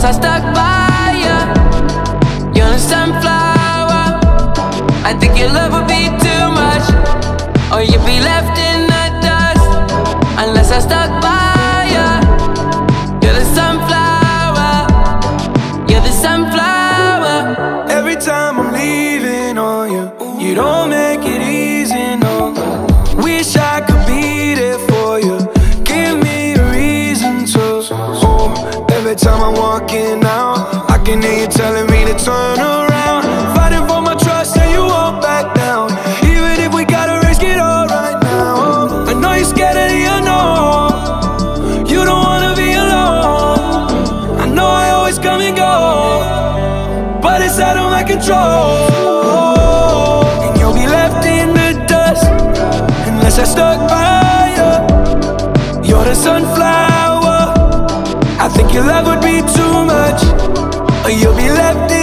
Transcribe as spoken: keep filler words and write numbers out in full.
I stuck by you. You're a sunflower. I think your love would be too much, or you'd be left in the dust. Unless I stuck by you. You're the sunflower. You're the sunflower. Every time I'm leaving on you, you don't make it easy, no. Wish I could be there for you. Give me a reason to. Oh, every time I'm walking out, I can hear you telling me to turn around. Fighting for my trust and you won't back down. Even if we gotta risk it all right now. I know you're scared of the unknown. You don't wanna be alone. I know I always come and go, but it's out of my control. And you'll be left in the dust unless I stuck by you. You're the sunflower. I think your love would be too much, or you'll be left in